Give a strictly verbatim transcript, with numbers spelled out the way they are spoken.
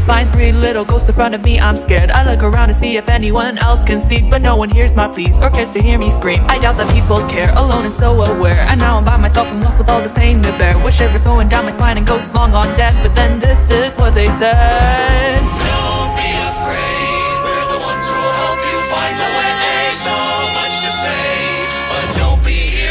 find three little ghosts in front of me, I'm scared. I look around to see if anyone else can see, but no one hears my pleas or cares to hear me scream. I doubt that people care, alone and so aware. And now I'm by myself and left with all this pain to bear, with shivers going down my spine and ghosts long on dead. But then this is what they said: don't be afraid, we're the ones who will help you find the way. There's so much to say, but don't be